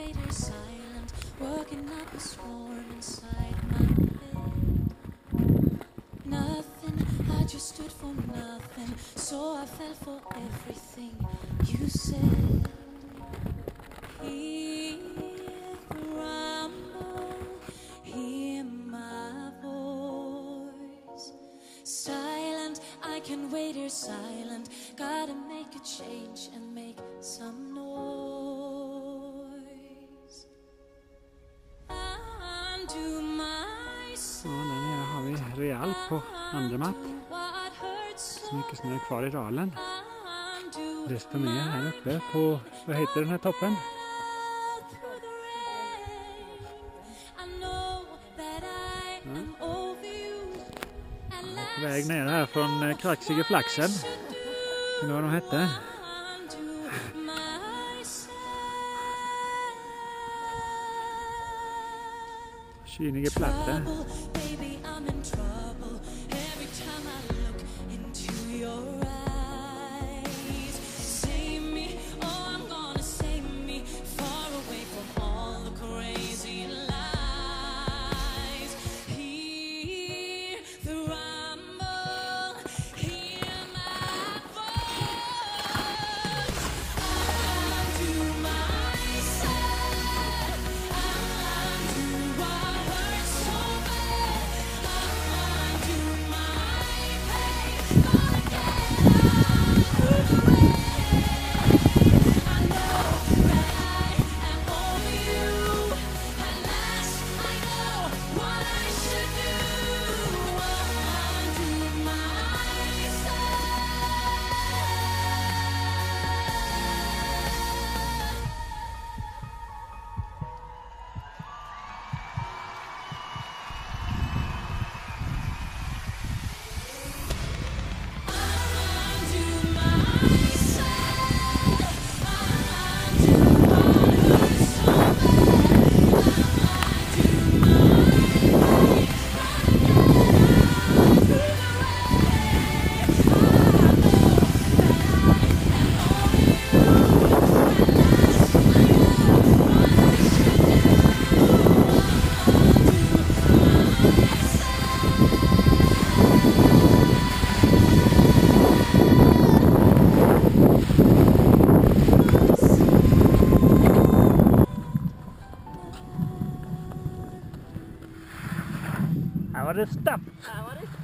wait here silent, working up a storm inside my head. Nothing, I just stood for nothing, so I fell for everything you said. Hear the rumble, hear my voice. Silent, I can wait here silent, gotta make a change and make some noise. Undo myself. Ja, där nere har vi Realp på andra mapp. Så mycket snö kvar i dalen. Desto mer här uppe på, vad heter den här toppen? På väg ner här från Kraxige Flaxen. Eller vad de hette. Kynige platte. Här var det stopp!